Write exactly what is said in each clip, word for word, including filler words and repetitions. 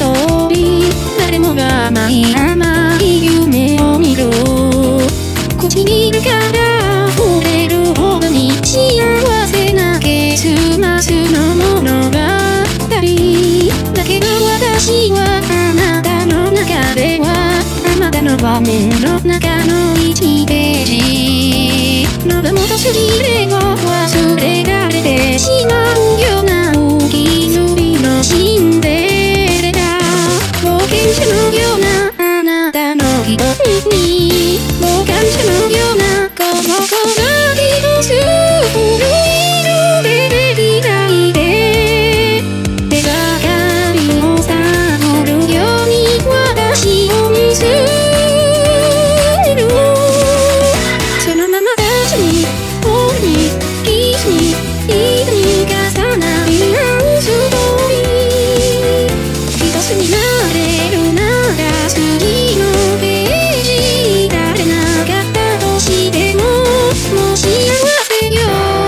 通り誰もが甘い甘い夢を見る唇から溢れるほどに幸せなケースマスの物語だけど私はあなたの中ではあなたの場面の中のいちページ喉元すぎれを忘れられてしまうような大きずりのシンデレラ冒険者のようなあなたの瞳に傍観者のようなこの子が一つ古い色でできないで手がかりを探るように私を見つめるそのまま立ちに俺にキスにいつに重なり合うストーリー一つになれるなら次のページ誰なかったとしてももう幸せよ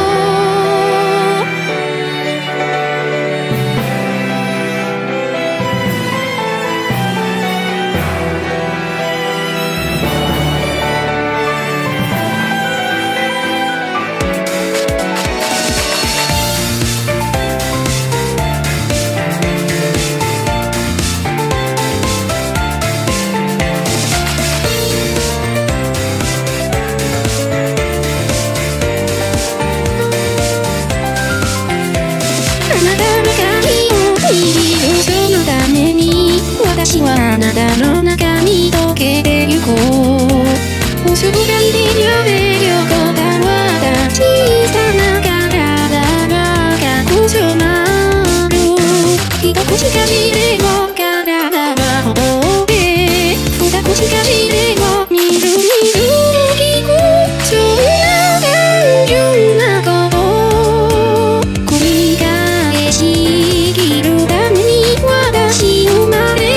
私はあなたの中に溶けてゆこう薄暗いで揺れ横たわった小さな体が隠しまる一口かじれを体がほどって二口かじれを見る見る聞くそんな単純なこと繰り返し生きるために私生まれ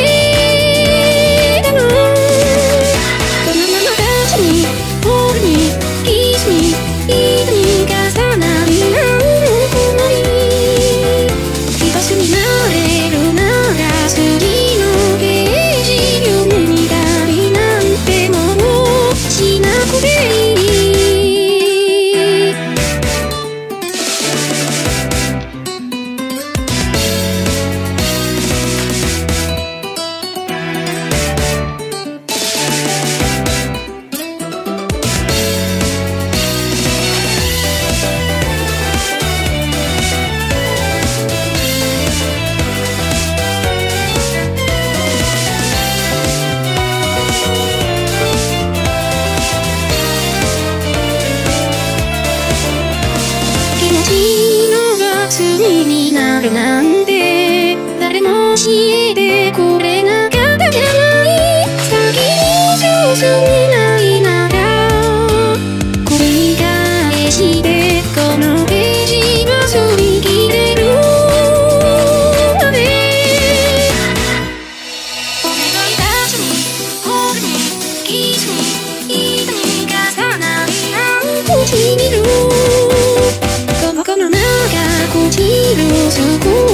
になるなんて誰も教えてくれなかったじゃない先に進めないなら繰り返してこのページは擦り切れるまでお願いたちに俺にキスにいつに重なり合う唇この子の中朽ちる